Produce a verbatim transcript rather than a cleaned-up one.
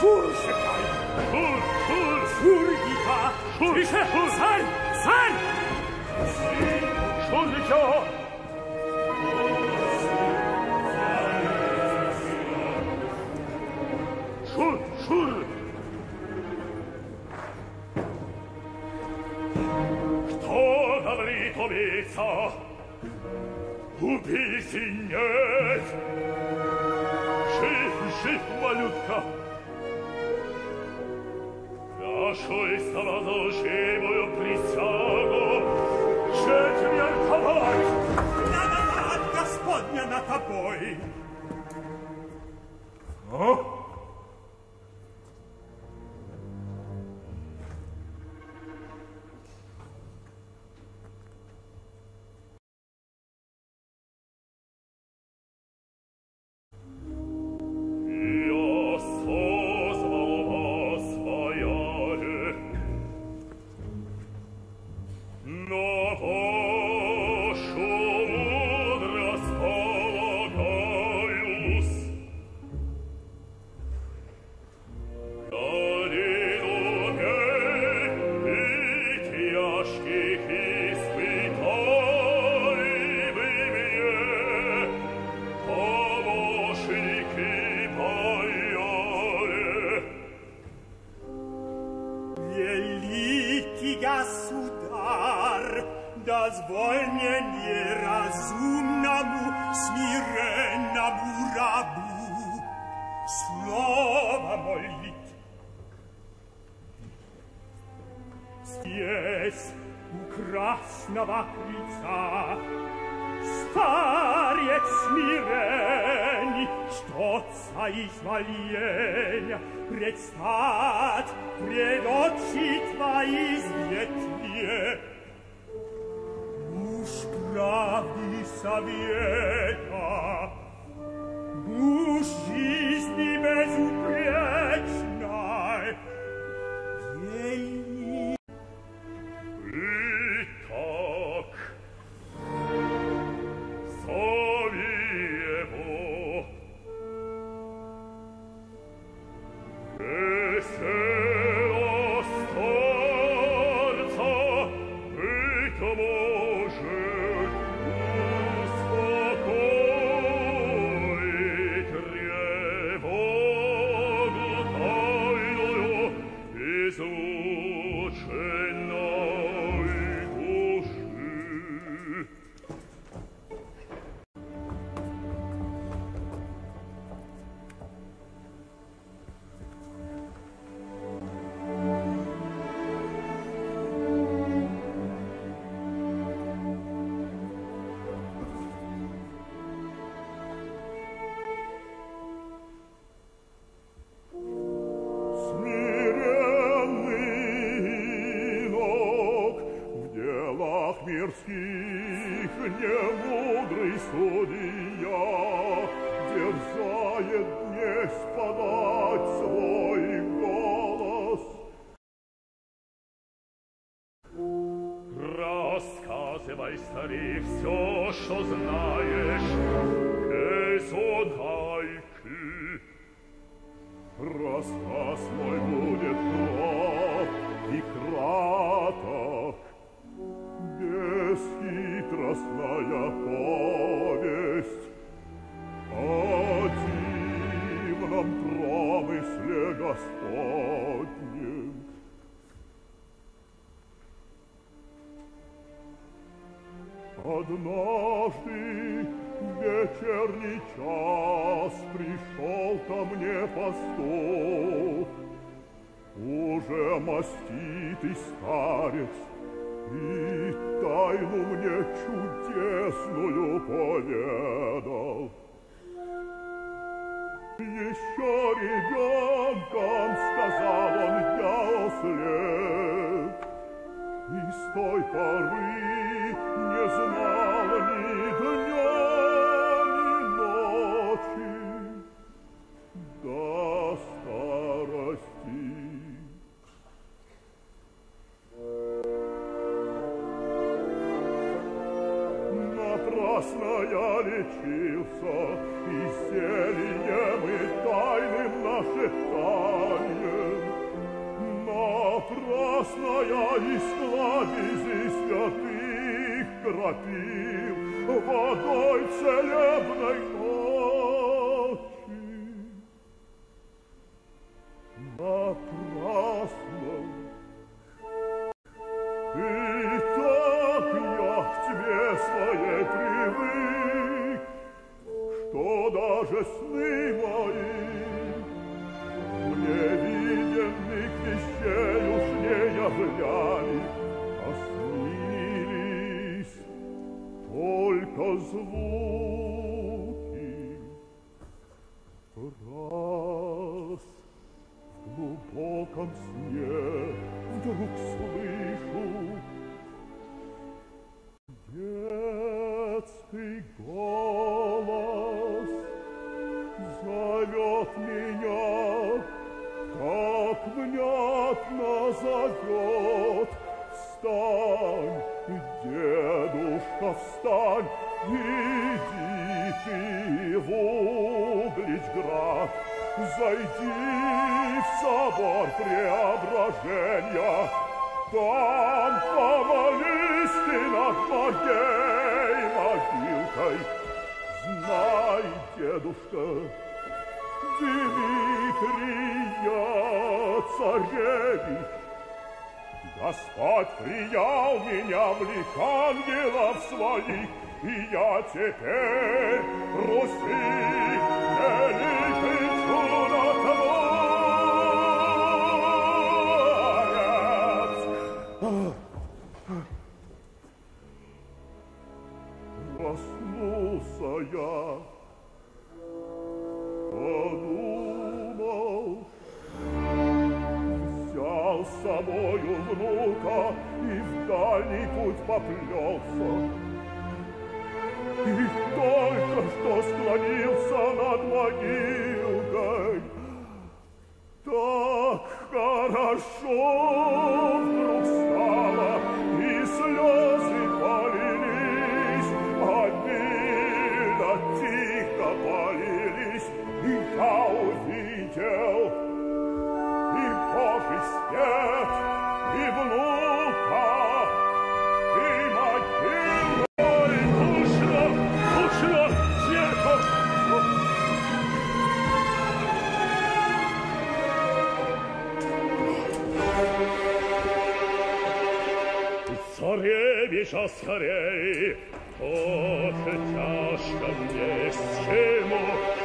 Шур, шептай! Шур, шур! Шур, дитя! Шур, тише! Царь! Царь! Шур, дитя! Шур, шур! Что говорит убийца? Убийцы нет! Жив, жив, малютка! Прошу из самого живую присягу четвертовать! Благодать Господня на тобой! А? Изволения предстать пред очи твои светлые. Муж правды совета, муж жизни безупречной, ей итак, зови его. Весело старца быть может успокоить тревогу тайную изученной души. Немудрый судья дерзает днесь подать свой голос. Рассказывай, старик, все, что знаешь, без утайки. Рассказ мой будет прав и краток, бесхитростная повесть о дивном промысле Господнем. Однажды вечерний час пришел ко мне пастух, уже маститый старец, и тайну мне чудесную поведал. Еще ребенком, сказал он, я ослеп, и с той поры не знал ни дня, ни ночи до старости. Напрасно я лечился, и зельем и тайным нашептал. и складези святых крапив водой целебной ночи. Напрасно и так я к тебе своей привык, что даже сны мои мне виденных вещей уж не являли, а снились только звуки. Раз в глубоком сне вдруг слышу детский голос, зовет меня, как внятно зовет. Встань, дедушка, встань, иди ты в Угличград, зайди в собор Преображения, там помолись ты над моей могилкой. Знай, дедушка, Дмитрия царевич, Господь приял меня в лик ангелов своих, и я теперь Руси великий чудотворец. Проснулся я, подумал, взял с собою внука и в дальний путь поплелся. И только что склонился над могилкой, так хорошо вдруг стало, и слезы полились, обильно тихо полились, и я увидел и Божий свет, и внука, и могилу. Ой, душно, душно, зеркало. Царевича скорей, тоже тяжко мне с чему